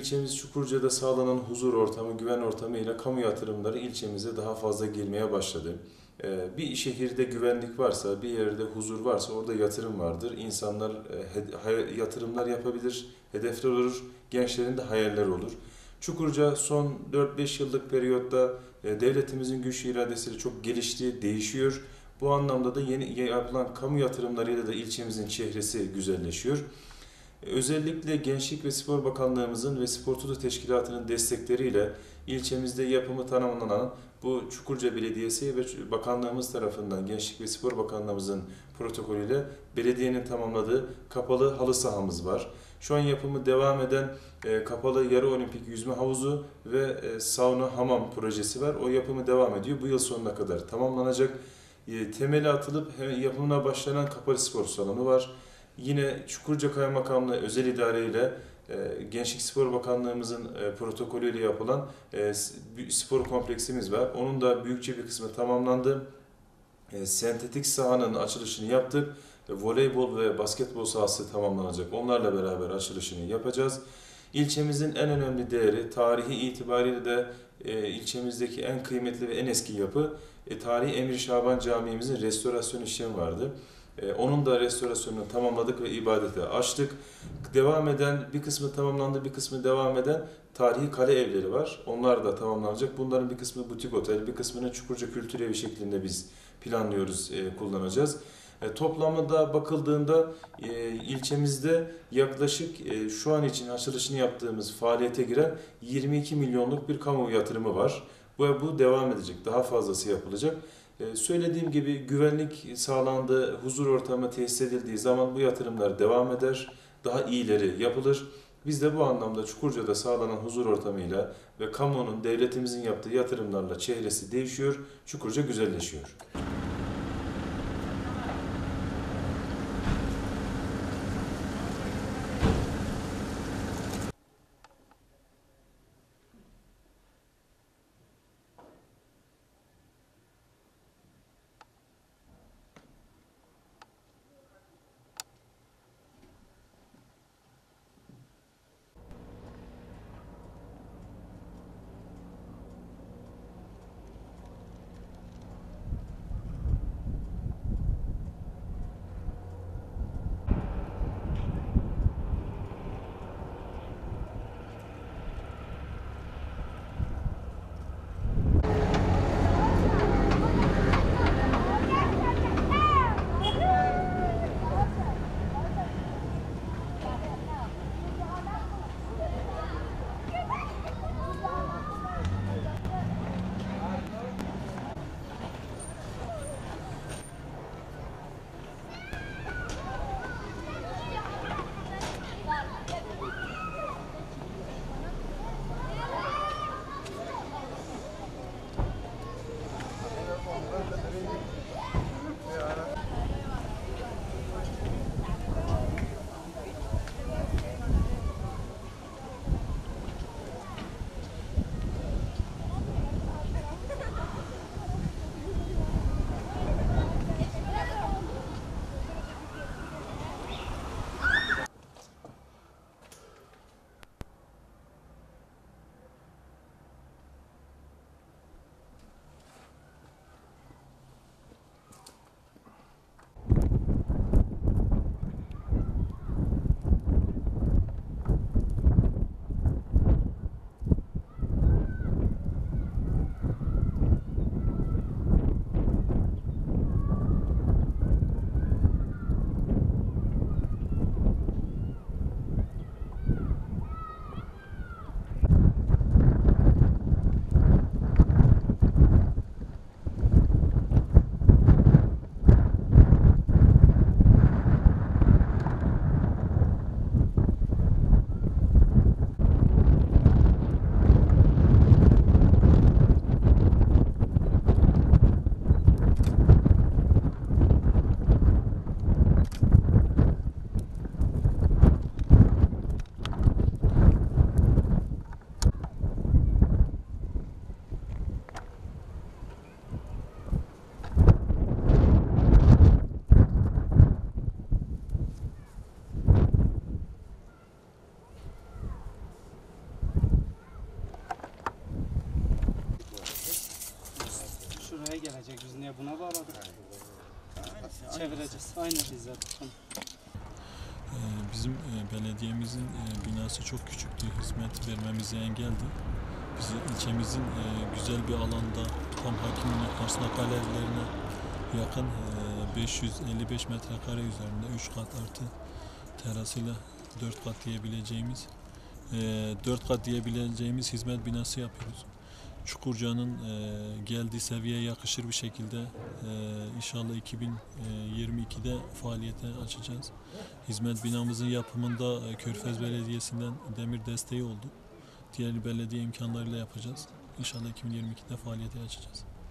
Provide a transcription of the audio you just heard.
ilçemiz Çukurca'da sağlanan huzur ortamı, güven ortamı ile kamu yatırımları ilçemize daha fazla girmeye başladı. Bir şehirde güvenlik varsa, bir yerde huzur varsa orada yatırım vardır. İnsanlar yatırımlar yapabilir, hedefler olur, gençlerin de hayaller olur. Çukurca son 4-5 yıllık periyotta devletimizin güç iradesiyle çok gelişti, değişiyor. Bu anlamda da yeni yapılan kamu yatırımlarıyla da ilçemizin çehresi güzelleşiyor. Özellikle Gençlik ve Spor Bakanlığımızın ve Spor Toto Teşkilatı'nın destekleriyle ilçemizde yapımı tamamlanan bu Çukurca Belediyesi ve Bakanlığımız tarafından Gençlik ve Spor Bakanlığımızın protokolüyle belediyenin tamamladığı kapalı halı sahamız var. Şu an yapımı devam eden kapalı yarı olimpik yüzme havuzu ve sauna hamam projesi var. O yapımı devam ediyor. Bu yıl sonuna kadar tamamlanacak. Temeli atılıp yapımına başlanan kapalı spor salonu var. Yine Çukurca Kaymakamlığı özel idare ile Gençlik Spor Bakanlığımızın protokolüyle yapılan spor kompleksimiz var. Onun da büyükçe bir kısmı tamamlandı. Sentetik sahanın açılışını yaptık. Voleybol ve basketbol sahası tamamlanacak. Onlarla beraber açılışını yapacağız. İlçemizin en önemli değeri, tarihi itibariyle de ilçemizdeki en kıymetli ve en eski yapı, Tarihi Emir Şaban Camii'mizin restorasyon işlemi vardı. Onun da restorasyonunu tamamladık ve ibadete açtık. Devam eden, bir kısmı tamamlandı, bir kısmı devam eden tarihi kale evleri var. Onlar da tamamlanacak. Bunların bir kısmı butik otel, bir kısmını Çukurca Kültür Evi şeklinde biz planlıyoruz, kullanacağız. Toplamda bakıldığında ilçemizde yaklaşık şu an için açılışını yaptığımız faaliyete giren 22 milyonluk bir kamu yatırımı var. Bu devam edecek, daha fazlası yapılacak. Söylediğim gibi güvenlik sağlandığı, huzur ortamı tesis edildiği zaman bu yatırımlar devam eder, daha iyileri yapılır. Biz de bu anlamda Çukurca'da sağlanan huzur ortamıyla ve kamunun, devletimizin yaptığı yatırımlarla çehresi değişiyor, Çukurca güzelleşiyor. gelecek. Biz niye buna bağladık? Çevireceğiz. Aynı bizzat. Bizim belediyemizin binası çok küçüktü. Hizmet vermemize engeldi. Bizi ilçemizin güzel bir alanda tam Hakimi'nin karşısına kale evlerine yakın 555 metrekare üzerinde 3 kat artı terasıyla 4 kat diyebileceğimiz 4 kat diyebileceğimiz hizmet binası yapıyoruz. Çukurca'nın geldiği seviyeye yakışır bir şekilde inşallah 2022'de faaliyete açacağız. Hizmet binamızın yapımında Körfez Belediyesi'nden demir desteği oldu. Diğer belediye imkanlarıyla yapacağız. İnşallah 2022'de faaliyete açacağız.